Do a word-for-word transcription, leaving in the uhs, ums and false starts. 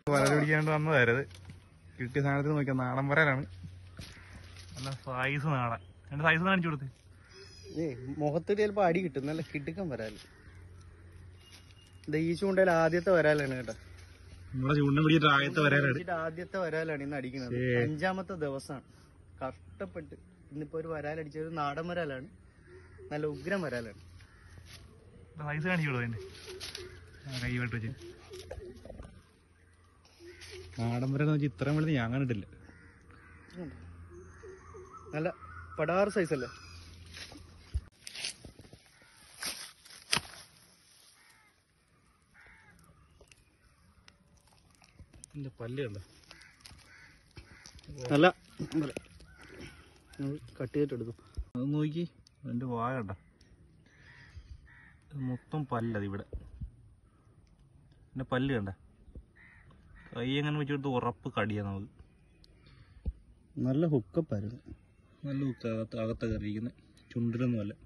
വരൽ പിടിക്കാണ്ട് വന്നതായത് കിട്ടിയ സാധനത്തിൽ നോക്കിയാൽ നാടൻ വരലാണ്. നല്ല സൈസ് നാടൻ. എന്റെ സൈസ് കാണിച്ചു കൊടുത്ത് മുഖത്ത് ചിലപ്പോ അടി കിട്ടും. നല്ല കിടുക്കം വരാല്. ഈ ചൂണ്ടയിൽ ആദ്യത്തെ വരാലാണ് കേട്ടോ. നമ്മളെ ചൂണ്ട പിടിച്ചിട്ട് ആദ്യത്തെ വരാലാണ് ആദ്യത്തെ വരാലാണ് ഇന്ന് അടിക്കുന്നത്. അഞ്ചാമത്തെ ദിവസമാണ് കഷ്ടപ്പെട്ട്. ഇന്നിപ്പോ ഒരു വരാലടിച്ച ഒരു നാടൻ വരാലാണ്. നല്ല ഉഗ്രം വരാലാണ്. സൈസ് കാണിച്ചു കൊടുത്തു കൈ വെട്ട് വെച്ച്. നാടൻ വരെന്ന് വെച്ചാൽ ഇത്രയും വലുത് ഞാൻ കണ്ടിട്ടില്ല. നല്ല പടാറ് സൈസ് അല്ലേ. പല്ല് കണ്ട നല്ല കട്ട് ചെയ്തിട്ടെടുക്കും. അത് നോക്കി എന്റെ വായ കണ്ട മൊത്തം പല്ലത് ഇവിടെ. എന്റെ പല്ല് കണ്ട കൈ എങ്ങനെ വെച്ചെടുത്ത് ഉറപ്പ് കടിയാ നമുക്ക്. നല്ല ഹുക്കപ്പായിരുന്നു. നല്ല ഹുക്ക് അകത്ത് അകത്ത് കയറിയിരിക്കുന്നത് ചുണ്ടിലൊന്നുമല്ല.